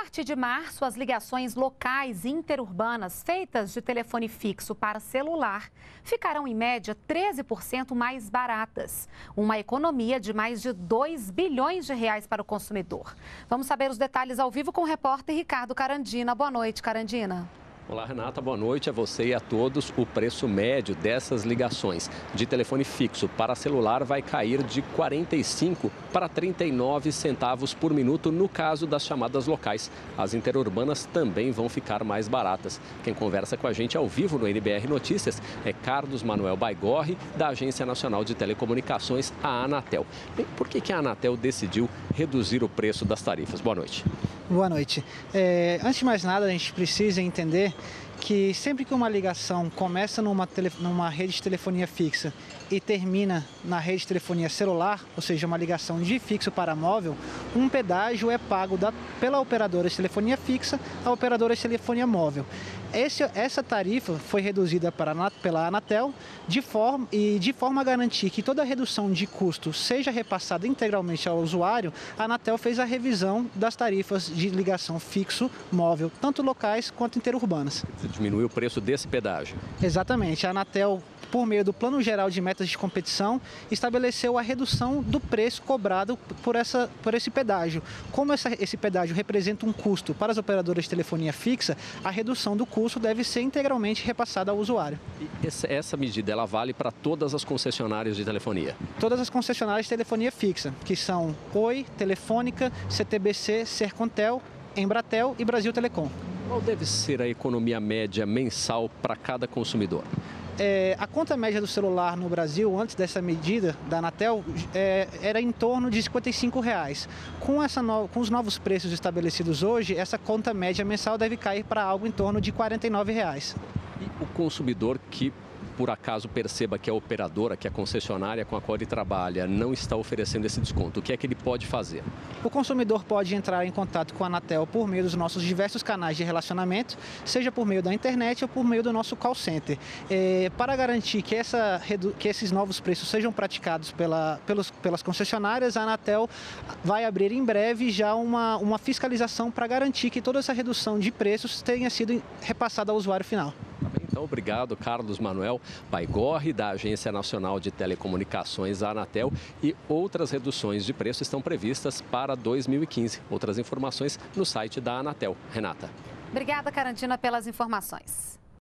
partir de março, as ligações locais interurbanas feitas de telefone fixo para celular ficarão, em média, 13% mais baratas. Uma economia de mais de 2 bilhões de reais para o consumidor. Vamos saber os detalhes ao vivo com o repórter Ricardo Carandina. Boa noite, Carandina. Olá, Renata. Boa noite a você e a todos. O preço médio dessas ligações de telefone fixo para celular vai cair de 45 para 39 centavos por minuto no caso das chamadas locais. As interurbanas também vão ficar mais baratas. Quem conversa com a gente ao vivo no NBR Notícias é Carlos Manuel Baigorre, da Agência Nacional de Telecomunicações, a Anatel. Bem, por que a Anatel decidiu reduzir o preço das tarifas? Boa noite. Boa noite. Antes de mais nada, a gente precisa entender que sempre que uma ligação começa numa rede de telefonia fixa e termina na rede de telefonia celular, ou seja, uma ligação de fixo para móvel, um pedágio é pago pela operadora de telefonia fixa à operadora de telefonia móvel. Essa tarifa foi reduzida pela Anatel de forma a garantir que toda a redução de custo seja repassada integralmente ao usuário. A Anatel fez a revisão das tarifas de ligação fixo-móvel, tanto locais quanto interurbanas. Você diminuiu o preço desse pedágio? Exatamente. A Anatel, por meio do Plano Geral de Metas de Competição, estabeleceu a redução do preço cobrado por esse pedágio. Como esse pedágio representa um custo para as operadoras de telefonia fixa, a redução do custo deve ser integralmente repassada ao usuário. E essa medida, ela vale para todas as concessionárias de telefonia? Todas as concessionárias de telefonia fixa, que são Oi, Telefônica, CTBC, Sercontel, Embratel e Brasil Telecom. Qual deve ser a economia média mensal para cada consumidor? A conta média do celular no Brasil, antes dessa medida da Anatel, era em torno de R$ 55. Com os novos preços estabelecidos hoje, essa conta média mensal deve cair para algo em torno de R$ 49. E o consumidor que, por acaso, perceba que a operadora, que a concessionária com a qual ele trabalha, não está oferecendo esse desconto, o que é que ele pode fazer? O consumidor pode entrar em contato com a Anatel por meio dos nossos diversos canais de relacionamento, seja por meio da internet ou por meio do nosso call center. Para garantir que esses novos preços sejam praticados pelas concessionárias, a Anatel vai abrir em breve já uma fiscalização para garantir que toda essa redução de preços tenha sido repassada ao usuário final. Então, obrigado, Carlos Manuel Baigorre, da Agência Nacional de Telecomunicações, a Anatel. E outras reduções de preço estão previstas para 2015. Outras informações no site da Anatel. Renata. Obrigada, Carandina, pelas informações.